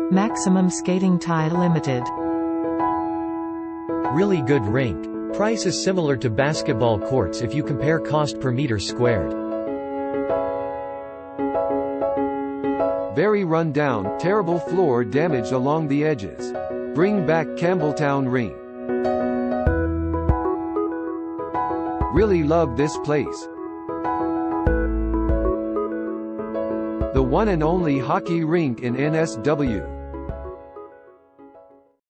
Maximum Skating Pty Ltd. Really good rink. Price is similar to basketball courts if you compare cost per meter squared. Very run down, terrible floor damage along the edges. Bring back Campbelltown Rink. Really love this place. The one and only hockey rink in NSW.